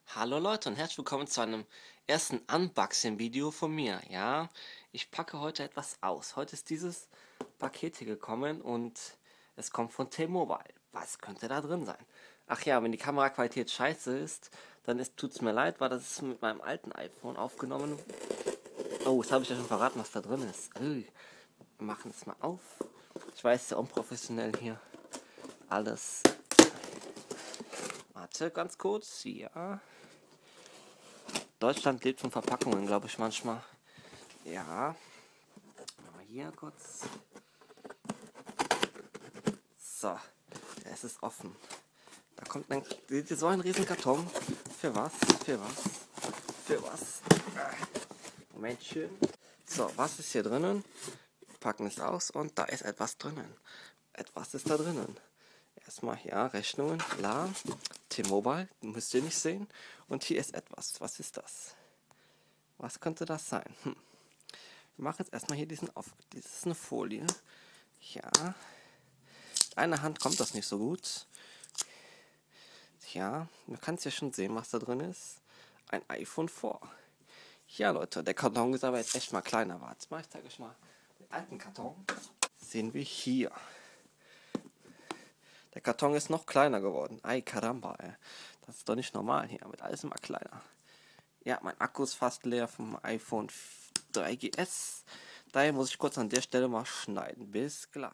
Hallo Leute und herzlich willkommen zu einem ersten Unboxing-Video von mir. Ja, ich packe heute etwas aus. Heute ist dieses Paket hier gekommen und es kommt von T-Mobile. Was könnte da drin sein? Ach ja, wenn die Kameraqualität scheiße ist, dann tut es mir leid, weil das ist mit meinem alten iPhone aufgenommen. Oh, jetzt habe ich ja schon verraten, was da drin ist. Wir machen es mal auf. Ich weiß, sehr unprofessionell hier alles. Warte, ganz kurz. Ja. Deutschland lebt von Verpackungen, glaube ich manchmal. Ja. Mal hier kurz. So. Es ist offen. Da kommt dann so ein riesen Karton. Für was? Für was? Für was? Momentchen. So, was ist hier drinnen? Wir packen es aus und da ist etwas drinnen. Etwas ist da drinnen. Erstmal hier Rechnungen, bla. T-Mobile, müsst ihr nicht sehen. Und hier ist etwas. Was ist das? Was könnte das sein? Wir machen jetzt erstmal hier diesen auf. Das ist eine Folie. Ja. Mit einer Hand kommt das nicht so gut. Ja, man kann es ja schon sehen, was da drin ist. Ein iPhone 4. Ja, Leute, der Karton ist aber jetzt echt mal kleiner. Warte mal, ich zeige euch mal den alten Karton. Sehen wir hier. Der Karton ist noch kleiner geworden. Ay, caramba, ey. Das ist doch nicht normal hier. Wird alles immer kleiner. Ja, mein Akku ist fast leer vom iPhone 3GS. Daher muss ich kurz an der Stelle mal schneiden. Bis gleich.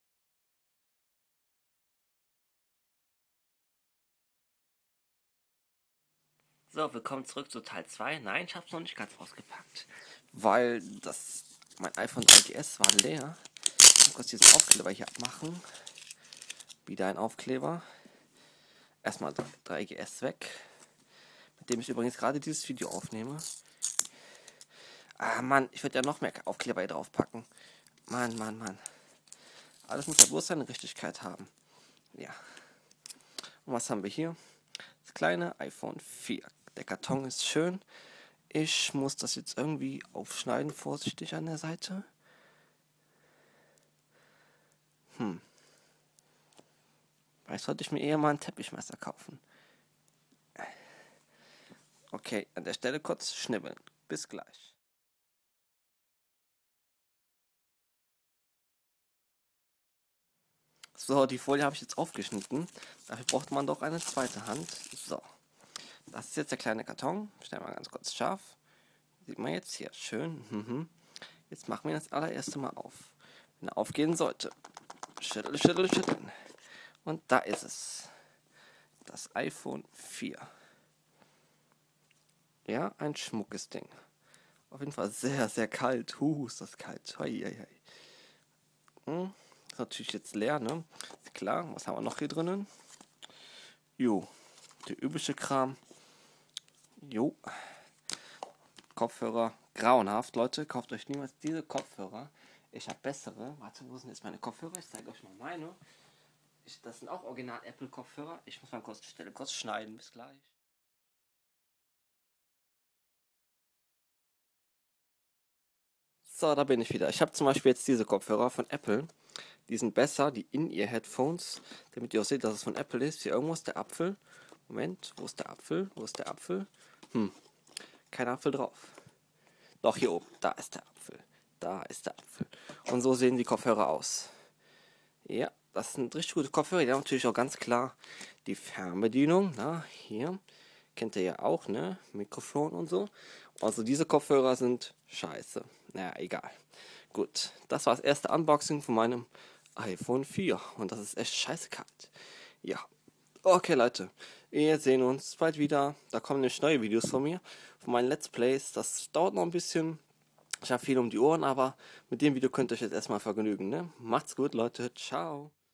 So, willkommen zurück zu Teil 2. Nein, ich habe es noch nicht ganz ausgepackt. Weil mein iPhone 3GS war leer. Ich muss kurz diesen Aufkleber hier abmachen. Wieder ein Aufkleber. Erstmal 3GS weg. Mit dem ich übrigens gerade dieses Video aufnehme. Ah, Mann, ich würde ja noch mehr Aufkleber hier drauf packen. Mann. Alles muss ja bloß seine Richtigkeit haben. Ja. Und was haben wir hier? Das kleine iPhone 4. Der Karton ist schön. Ich muss das jetzt irgendwie aufschneiden, vorsichtig an der Seite. Vielleicht sollte ich mir eher mal ein Teppichmesser kaufen. Okay, an der Stelle kurz schnibbeln. Bis gleich. So, die Folie habe ich jetzt aufgeschnitten. Dafür braucht man doch eine zweite Hand. So, das ist jetzt der kleine Karton. Stellen wir mal ganz kurz scharf. Sieht man jetzt hier. Schön. Jetzt machen wir das allererste Mal auf. Wenn er aufgehen sollte. Schütteln. Und da ist es. Das iPhone 4. Ja, ein schmuckes Ding. Auf jeden Fall sehr, sehr kalt. Ist das kalt. Hei. Ist natürlich jetzt leer, ne? Ist klar. Was haben wir noch hier drinnen? Jo, der übliche Kram. Jo. Kopfhörer. Grauenhaft, Leute. Kauft euch niemals diese Kopfhörer. Ich habe bessere. Warte, wo sind jetzt meine Kopfhörer? Ich zeige euch mal meine. Das sind auch original Apple Kopfhörer. Ich muss mal kurz schneiden. Bis gleich. So, da bin ich wieder. Ich habe zum Beispiel jetzt diese Kopfhörer von Apple. Die sind besser, die In-Ear-Headphones. Damit ihr auch seht, dass es von Apple ist. Hier irgendwo ist der Apfel. Moment, wo ist der Apfel? Kein Apfel drauf. Doch, hier oben. Da ist der Apfel. Und so sehen die Kopfhörer aus. Ja, das sind richtig gute Kopfhörer. Die haben natürlich auch ganz klar die Fernbedienung. Na, hier. Kennt ihr ja auch, ne? Mikrofon und so. Also diese Kopfhörer sind scheiße. Naja, egal. Gut, das war das erste Unboxing von meinem iPhone 4. Und das ist echt scheiße kalt. Ja. Okay, Leute. Wir sehen uns bald wieder. Da kommen nämlich neue Videos von mir. Von meinen Let's Plays. Das dauert noch ein bisschen. Ich habe viel um die Ohren, aber mit dem Video könnt ihr euch jetzt erstmal vergnügen, ne? Macht's gut, Leute. Ciao.